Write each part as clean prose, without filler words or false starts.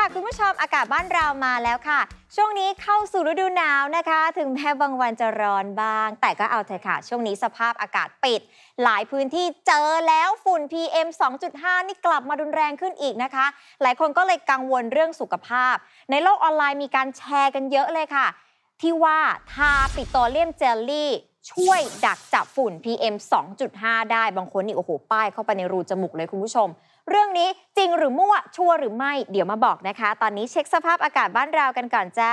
คุณผู้ชมอากาศบ้านเรามาแล้วค่ะช่วงนี้เข้าสู่ฤดูหนาวนะคะถึงแม้บางวันจะร้อนบ้างแต่ก็เอาเถอะค่ะช่วงนี้สภาพอากาศปิดหลายพื้นที่เจอแล้วฝุ่น PM 2.5 นี่กลับมารุนแรงขึ้นอีกนะคะหลายคนก็เลยกังวลเรื่องสุขภาพในโลกออนไลน์มีการแชร์กันเยอะเลยค่ะที่ว่าทาปิโตรเลียมเจลลี่ช่วยดักจับฝุ่น PM 2.5 ได้บางคนนี่โอ้โหป้ายเข้าไปในรูจมูกเลยคุณผู้ชมเรื่องนี้จริงหรือมั่วชัวร์หรือไม่เดี๋ยวมาบอกนะคะตอนนี้เช็คสภาพอากาศบ้านเรากันก่อนจ้า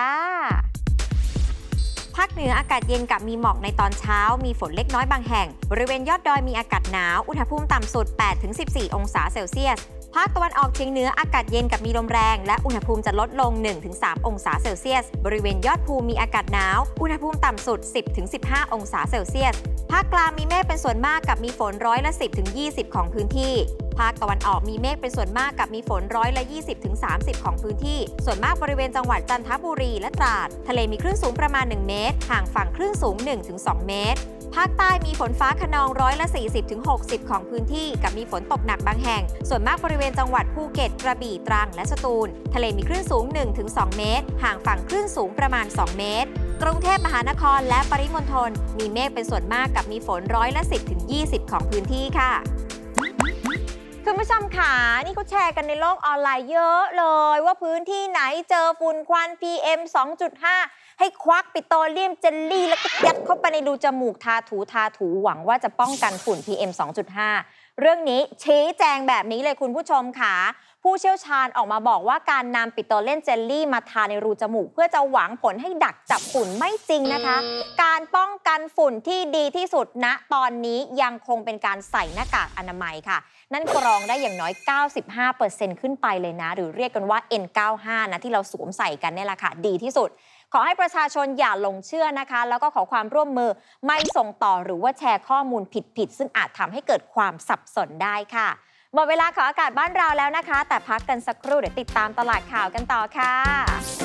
ภาคเหนืออากาศเย็นกับมีหมอกในตอนเช้ามีฝนเล็กน้อยบางแห่งบริเวณยอดดอยมีอากาศหนาวอุณหภูมิต่ำสุด 8-14 องศาเซลเซียสภาคตะวันออกเฉียงเหนืออากาศเย็นกับมีลมแรงและอุณหภูมิจะลดลง 1-3 องศาเซลเซียสบริเวณยอดภูมีอากาศหนาวอุณหภูมิต่ำสุด 10-15 องศาเซลเซียสภาคกลางมีเมฆเป็นส่วนมากกับมีฝน10-20 ของพื้นที่ภาคตะวันออกมีเมฆเป็นส่วนมากกับมีฝน20-30 ของพื้นที่ส่วนมากบริเวณจังหวัดจันทบุรีและตราดทะเลมีคลื่นสูงประมาณ1เมตรห่างฝั่งคลื่นสูง 1-2 เมตรภาคใต้มีฝนฟ้าคะนอง40-60 ของพื้นที่กับมีฝนตกหนักบางแห่งส่วนมากบริเวณจังหวัดภูเก็ตกระบี่ตรังและสตูลทะเลมีคลื่นสูง 1-2 เมตรห่างฝั่งคลื่นสูงประมาณ2เมตรกรุงเทพมหานครและปริมณฑลมีเมฆเป็นส่วนมากกับมีฝน10-20 ของพื้นที่ค่ะคุณผู้ชมค่ะนี่เขาแชร์กันในโลกออนไลน์เยอะเลยว่าพื้นที่ไหนเจอฝุ่นควัน PM 2.5 ให้ควักปิโตรเลียมเจลลี่แล้วก็ยัดเข้าไปในรูจมูกทาถูหวังว่าจะป้องกันฝุ่น PM 2.5 เรื่องนี้ชี้แจงแบบนี้เลยคุณผู้ชมค่ะผู้เชี่ยวชาญออกมาบอกว่าการนำปิโตรเลียมเจลลี่มาทาในรูจมูกเพื่อจะหวังผลให้ดักจับฝุ่นไม่จริงนะคะการป้องกันฝุ่นที่ดีที่สุดณตอนนี้ยังคงเป็นการใส่หน้ากากอนามัยค่ะนั่นกรองได้อย่างน้อย 95% ขึ้นไปเลยนะหรือเรียกกันว่า N95 นะที่เราสวมใส่กันเนี่ยแหละค่ะดีที่สุดขอให้ประชาชนอย่าหลงเชื่อนะคะแล้วก็ขอความร่วมมือไม่ส่งต่อหรือว่าแชร์ข้อมูลผิดซึ่งอาจทำให้เกิดความสับสนได้ค่ะหมดเวลาของอากาศบ้านเราแล้วนะคะแต่พักกันสักครู่เดี๋ยวติดตามตลาดข่าวกันต่อค่ะ